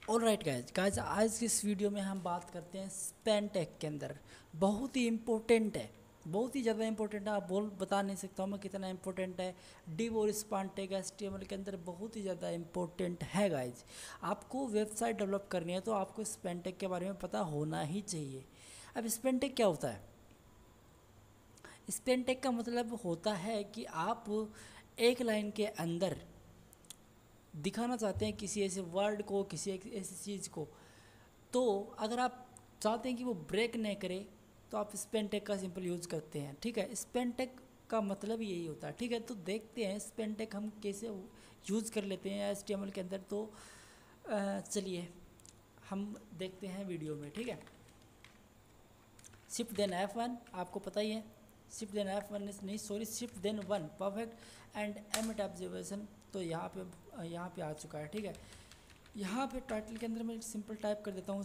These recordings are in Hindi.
ऑलराइट गाइज आज की इस वीडियो में हम बात करते हैं स्पेन टेक के अंदर। बहुत ही इम्पोर्टेंट है, बहुत ही ज़्यादा इम्पोर्टेंट है। आप बता नहीं सकता हूँ मैं कितना इम्पोर्टेंट है। डिव और स्पान टेक HTML के अंदर बहुत ही ज़्यादा इम्पोर्टेंट है गाइज। आपको वेबसाइट डेवलप करनी है तो आपको स्पेन टेक के बारे में पता होना ही चाहिए। अब स्पेन टेक क्या होता है? स्पेन टेक का मतलब होता है कि आप एक लाइन के अंदर दिखाना चाहते हैं किसी ऐसे वर्ड को, किसी ऐसी चीज़ को, तो अगर आप चाहते हैं कि वो ब्रेक नहीं करे तो आप स्पेन टेक का सिंपल यूज़ करते हैं। ठीक है, स्पेन टेक का मतलब यही होता है। ठीक है, तो देखते हैं स्पेन टेक हम कैसे यूज़ कर लेते हैं HTML के अंदर। तो चलिए हम देखते हैं वीडियो में। ठीक है, शिफ्ट देन F1 आपको पता ही है। शिफ्ट देन F1 नहीं sorry, shift then 1 perfect and emit observation. तो यहाँ पे आ चुका है। ठीक है, यहाँ पे टाइटल के अंदर मैं सिंपल टाइप कर देता हूँ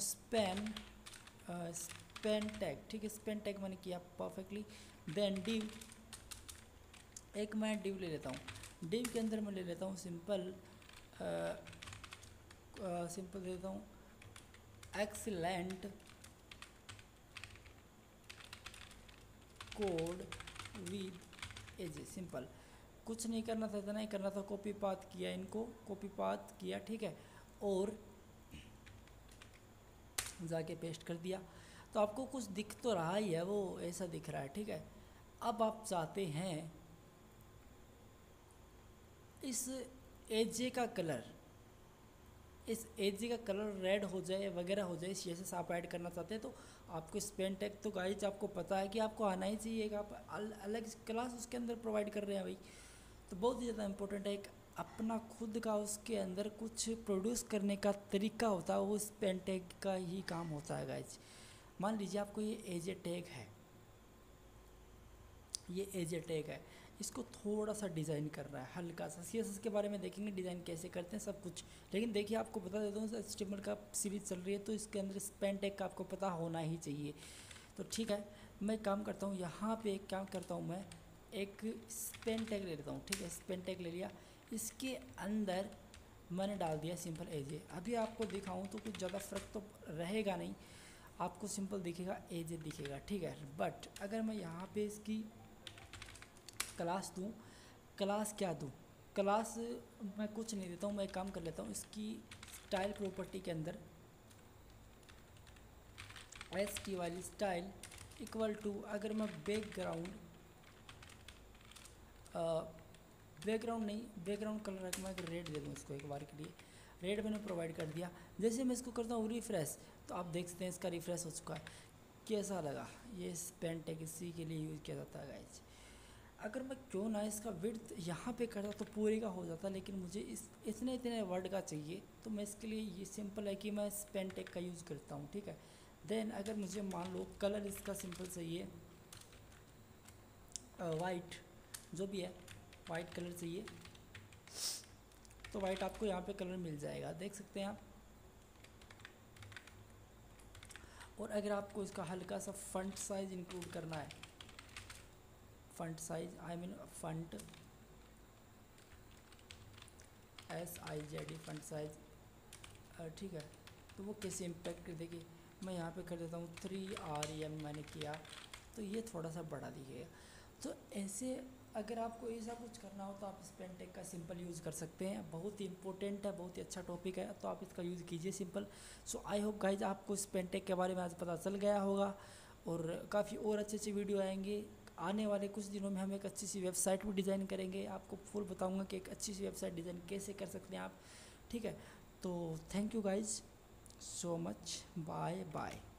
स्पेन टैग। ठीक है, स्पेन टैग मैंने किया परफेक्टली। देन डिव, एक मैं डिव ले लेता हूँ। डिव के अंदर मैं ले लेता हूँ सिंपल दे देता हूँ excellent code with edge. Simple, कुछ नहीं करना था, इतना ही करना था। कॉपी पाथ किया, इनको कॉपी पाथ किया। ठीक है, और जाके पेस्ट कर दिया। तो आपको कुछ दिख तो रहा ही है, वो ऐसा दिख रहा है। ठीक है, अब आप चाहते हैं इस एजे का कलर, इस एजे का कलर रेड हो जाए वगैरह हो जाए, जैसे से आप ऐड करना चाहते हैं। तो आपको स्पेन टेक तो गाइज आपको पता है कि आपको आना ही चाहिए कि आप अलग क्लास उसके अंदर प्रोवाइड कर रहे हैं भाई। तो बहुत ही ज़्यादा इम्पोर्टेंट है। एक अपना खुद का उसके अंदर कुछ प्रोड्यूस करने का तरीका होता है, वो स्पेन टेक का ही काम होता है गाइज। मान लीजिए आपको ये एजे टैग है, ये एजे टैग है, इसको थोड़ा सा डिज़ाइन करना है हल्का सा। CSS के बारे में देखेंगे डिज़ाइन कैसे करते हैं सब कुछ। लेकिन देखिए आपको बता देता हूँ HTML का सीरीज चल रही है तो इसके अंदर स्पेन टैग का आपको पता होना ही चाहिए। तो ठीक है, मैं काम करता हूँ यहाँ पे, एक काम करता हूँ मैं एक स्पेन टैग ले लेता हूँ। ठीक है, स्पेन टैग ले लिया, इसके अंदर मैंने डाल दिया सिंपल एजे। अभी आपको दिखाऊँ तो कुछ ज़्यादा फ़र्क तो रहेगा नहीं, आपको सिंपल दिखेगा एजे दिखेगा। ठीक है, बट अगर मैं यहाँ पे इसकी क्लास दूँ, क्लास क्या दूँ? क्लास मैं कुछ नहीं देता हूँ, मैं एक काम कर लेता हूँ इसकी स्टाइल प्रॉपर्टी के अंदर ST वाली स्टाइल इक्वल टू, अगर मैं बैकग्राउंड नहीं, बैकग्राउंड कलर रख मैं रेड दे दूँ इसको एक बार के लिए। रेड मैंने प्रोवाइड कर दिया। जैसे मैं इसको करता हूँ रिफ़्रेश, तो आप देख सकते हैं इसका रिफ़्रेश हो चुका है। कैसा लगा? ये स्पेन टेक इसी के लिए यूज़ किया जाता है गाइज। अगर मैं क्यों ना इसका विड्थ यहाँ पे करता तो पूरे का हो जाता, लेकिन मुझे इतने वर्ड का चाहिए, तो मैं इसके लिए ये सिंपल है कि मैं स्पेन टेक का यूज़ करता हूँ। ठीक है, देन अगर मुझे मान लो कलर इसका सिंपल चाहिए वाइट, जो भी है वाइट कलर चाहिए, तो वाइट आपको यहाँ पे कलर मिल जाएगा, देख सकते हैं आप। और अगर आपको इसका हल्का सा फंट साइज़ इंक्लूड करना है, font size I mean font SIZD font size. ठीक है, तो वो कैसे इम्पेक्ट कर देखिए, मैं यहाँ पे कर देता हूँ 3RM मैंने किया, तो ये थोड़ा सा बड़ा दिखेगा। तो ऐसे अगर आपको ऐसा कुछ करना हो तो आप स्पेन टेक का सिंपल यूज़ कर सकते हैं। बहुत ही इंपॉर्टेंट है, बहुत ही अच्छा टॉपिक है, तो आप इसका यूज़ कीजिए simple. So I hope guys आपको स्पेन टेक के बारे में आज पता चल गया होगा, और काफ़ी और अच्छे अच्छे वीडियो आएंगे आने वाले कुछ दिनों में। हम एक अच्छी सी वेबसाइट भी डिज़ाइन करेंगे, आपको फुल बताऊंगा कि एक अच्छी सी वेबसाइट डिज़ाइन कैसे कर सकते हैं आप। ठीक है, तो thank you guys so much, bye bye.